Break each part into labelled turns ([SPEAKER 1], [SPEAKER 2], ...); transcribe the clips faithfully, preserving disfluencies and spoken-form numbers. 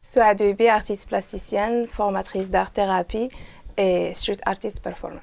[SPEAKER 1] Souad Ouibi, artiste plasticienne, formatrice d'art-thérapie et street artist performer.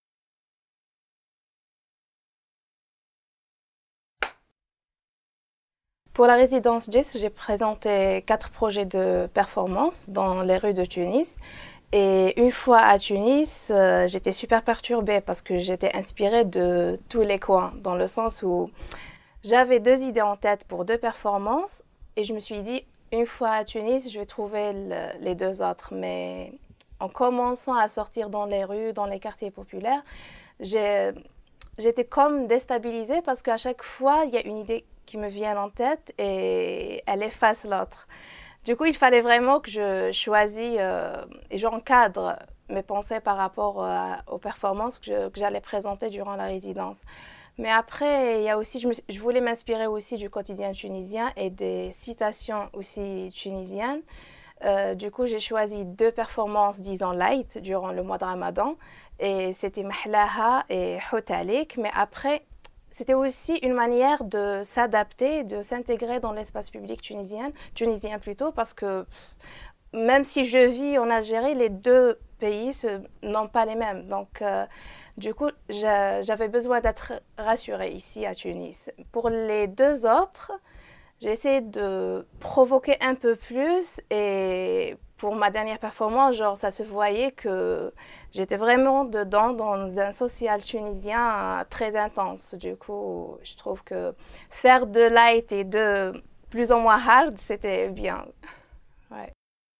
[SPEAKER 1] Pour la résidence J I S, j'ai présenté quatre projets de performance dans les rues de Tunis. Et une fois à Tunis, euh, j'étais super perturbée parce que j'étais inspirée de tous les coins, dans le sens où j'avais deux idées en tête pour deux performances et je me suis dit, une fois à Tunis, je vais trouver le, les deux autres. Mais en commençant à sortir dans les rues, dans les quartiers populaires, j'ai, j'étais comme déstabilisée parce qu'à chaque fois, il y a une idée qui me vient en tête et elle efface l'autre. Du coup, il fallait vraiment que je choisisse euh, et j'encadre mes pensées par rapport euh, aux performances que, je, que j'allais présenter durant la résidence. Mais après, il y a aussi, je, me, je voulais m'inspirer aussi du quotidien tunisien et des citations aussi tunisiennes. Euh, du coup, j'ai choisi deux performances, disons, light durant le mois de Ramadan. Et c'était Mahlaha et Hotalik. Mais après, c'était aussi une manière de s'adapter, de s'intégrer dans l'espace public tunisien, tunisien plutôt, parce que même si je vis en Algérie, les deux pays n'ont pas les mêmes. Donc, euh, du coup, j'avais besoin d'être rassurée ici à Tunis. Pour les deux autres, j'ai essayé de provoquer un peu plus et pour ma dernière performance, genre, ça se voyait que j'étais vraiment dedans dans un social tunisien très intense. Du coup, je trouve que faire de light et de plus ou moins hard, c'était bien. Ouais.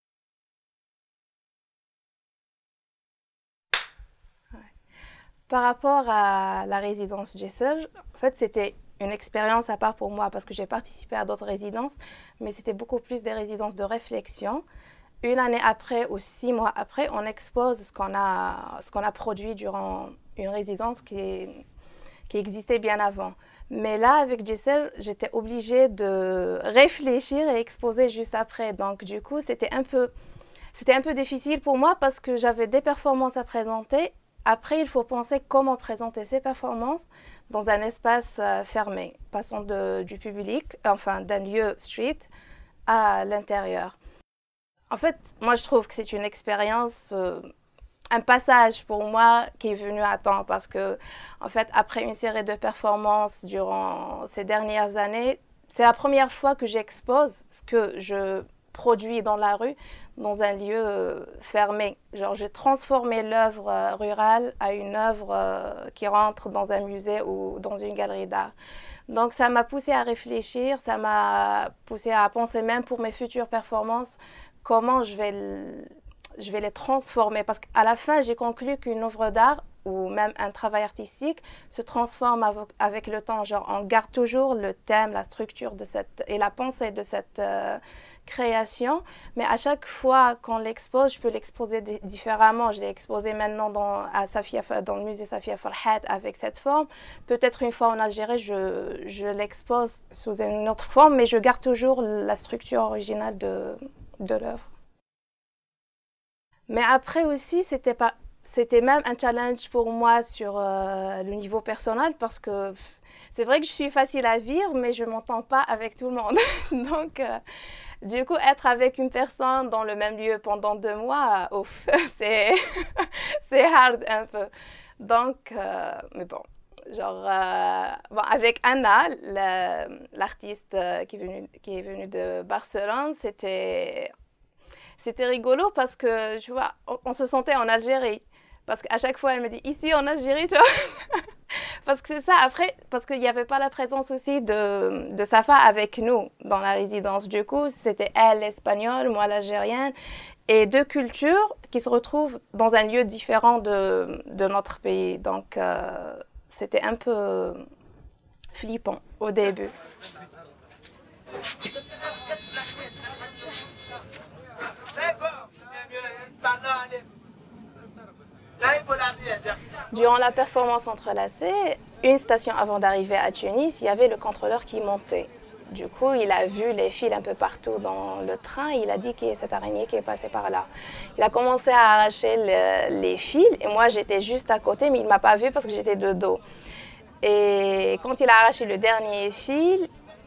[SPEAKER 1] Par rapport à la résidence J S L, en fait, c'était une expérience à part pour moi parce que j'ai participé à d'autres résidences, mais c'était beaucoup plus des résidences de réflexion. Une année après ou six mois après, on expose ce qu'on a, ce qu'on a produit durant une résidence qui, qui existait bien avant. Mais là, avec J S L, j'étais obligée de réfléchir et exposer juste après. Donc, du coup, c'était un peu, c'était un peu difficile pour moi parce que j'avais des performances à présenter. Après, il faut penser comment présenter ces performances dans un espace euh, fermé, passant de, du public, enfin d'un lieu street à l'intérieur. En fait, moi, je trouve que c'est une expérience, euh, un passage pour moi qui est venu à temps parce que, en fait, après une série de performances durant ces dernières années, c'est la première fois que j'expose ce que je produit dans la rue, dans un lieu euh, fermé. Genre, j'ai transformé l'œuvre euh, rurale à une œuvre euh, qui rentre dans un musée ou dans une galerie d'art. Donc, ça m'a poussé à réfléchir, ça m'a poussé à penser même pour mes futures performances, comment je vais, le, je vais les transformer. Parce qu'à la fin, j'ai conclu qu'une œuvre d'art ou même un travail artistique se transforme avec, avec le temps. Genre, on garde toujours le thème, la structure de cette, et la pensée de cette euh, création, mais à chaque fois qu'on l'expose, je peux l'exposer différemment. Je l'ai exposé maintenant dans, à Safia, dans le musée Safia Farhat avec cette forme. Peut-être une fois en Algérie, je, je l'expose sous une autre forme, mais je garde toujours la structure originale de, de l'œuvre. Mais après aussi, c'était pas, c'était même un challenge pour moi sur euh, le niveau personnel parce que c'est vrai que je suis facile à vivre, mais je ne m'entends pas avec tout le monde. Donc, euh, du coup, être avec une personne dans le même lieu pendant deux mois, ouf, c'est, c'est hard un peu. Donc, euh, mais bon, genre, euh, bon, avec Anna, la, l'artiste qui est venue, qui est venue de Barcelone, c'était, c'était rigolo parce que, tu vois, on, on se sentait en Algérie. Parce qu'à chaque fois, elle me dit, ici en Algérie, tu vois. Parce que c'est ça, après, parce qu'il n'y avait pas la présence aussi de, de Safa avec nous dans la résidence. Du coup, c'était elle l'espagnole, moi l'algérienne, et deux cultures qui se retrouvent dans un lieu différent de, de notre pays. Donc, euh, c'était un peu flippant au début. Durant la performance entrelacée, une station avant d'arriver à Tunis, il y avait le contrôleur qui montait. Du coup, il a vu les fils un peu partout dans le train et il a dit qu'il y a cette araignée qui est passée par là. Il a commencé à arracher le, les fils et moi j'étais juste à côté, mais il ne m'a pas vu parce que j'étais de dos. Et quand il a arraché le dernier fil,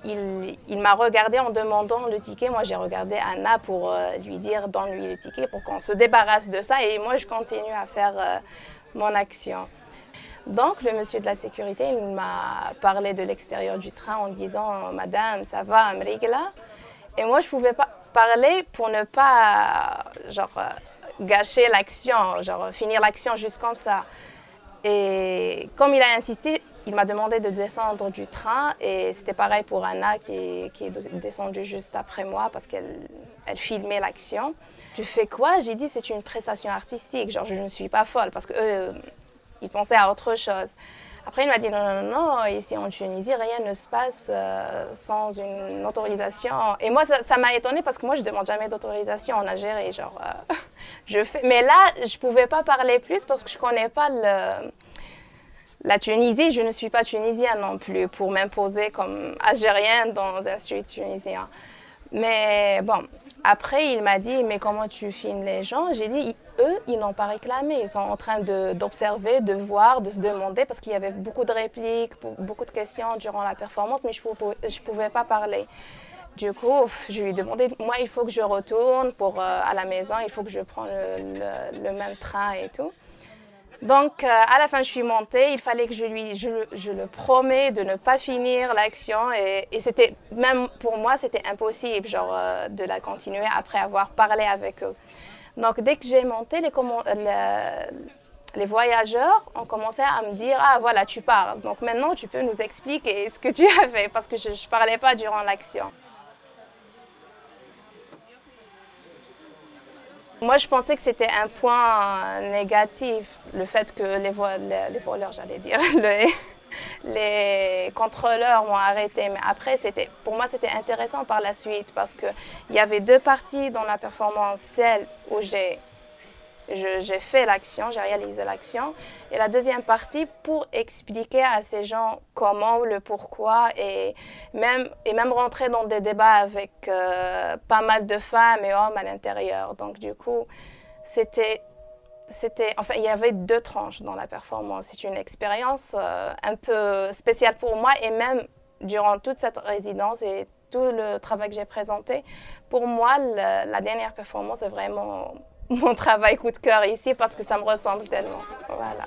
[SPEAKER 1] il, il m'a regardé en demandant le ticket. Moi, j'ai regardé Anna pour euh, lui dire donne-lui le ticket pour qu'on se débarrasse de ça. Et moi, je continue à faire euh, mon action. Donc, le monsieur de la sécurité, il m'a parlé de l'extérieur du train en disant « Madame, ça va, Amrigla ?» Et moi, je ne pouvais pas parler pour ne pas genre, gâcher l'action, genre finir l'action juste comme ça. Et comme il a insisté, il m'a demandé de descendre du train et c'était pareil pour Anna qui, qui est descendue juste après moi parce qu'elle elle filmait l'action. Tu fais quoi? J'ai dit c'est une prestation artistique, genre je ne suis pas folle parce qu'eux, ils pensaient à autre chose. Après il m'a dit non, non, non, ici en Tunisie rien ne se passe euh, sans une autorisation. Et moi ça m'a étonnée parce que moi je ne demande jamais d'autorisation en Algérie, genre euh, je fais. Mais là je ne pouvais pas parler plus parce que je ne connais pas le... La Tunisie, je ne suis pas tunisienne non plus pour m'imposer comme algérienne dans un studio tunisien. Mais bon, après il m'a dit, mais comment tu filmes les gens? J'ai dit, eux, ils n'ont pas réclamé. Ils sont en train d'observer, de, de voir, de se demander, parce qu'il y avait beaucoup de répliques, beaucoup de questions durant la performance, mais je ne pouvais pas parler. Du coup, je lui ai demandé, moi, il faut que je retourne pour, euh, à la maison, il faut que je prenne le, le, le même train et tout. Donc, euh, à la fin, je suis montée. Il fallait que je lui, je, je le promets de ne pas finir l'action. Et, et c'était, même pour moi, c'était impossible, genre, euh, de la continuer après avoir parlé avec eux. Donc, dès que j'ai monté, les, les, les voyageurs ont commencé à me dire, ah, voilà, tu parles. Donc, maintenant, tu peux nous expliquer ce que tu as fait, parce que je ne parlais pas durant l'action. Moi, je pensais que c'était un point négatif, le fait que les, vo les, les voleurs, j'allais dire, les, les contrôleurs m'ont arrêté. Mais après, pour moi, c'était intéressant par la suite parce qu'il y avait deux parties dans la performance. Celle où j'ai j'ai fait l'action, j'ai réalisé l'action. Et la deuxième partie pour expliquer à ces gens comment, le pourquoi et même, et même rentrer dans des débats avec euh, pas mal de femmes et hommes à l'intérieur. Donc du coup, c'était, c'était, enfin, il y avait deux tranches dans la performance. C'est une expérience euh, un peu spéciale pour moi et même durant toute cette résidence et tout le travail que j'ai présenté, pour moi, le, la dernière performance est vraiment mon travail coup de cœur ici parce que ça me ressemble tellement. Voilà.